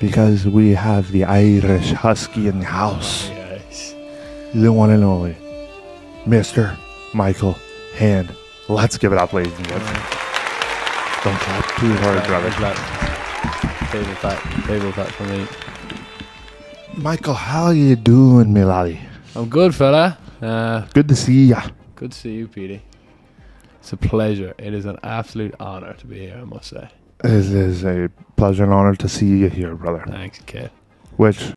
because we have the Irish Husky in the house. Yes. The one and only Mr. Michael Hand. Let's give it up, ladies and gentlemen. Don't clap too hard, brother. Table clap for me. Michael, how you doing, me laddie? I'm good, fella. Good to see ya. Good to see you, Petey. It's a pleasure. It is an absolute honor to be here, I must say. It is a pleasure and honor to see you here, brother. Thanks, kid. Which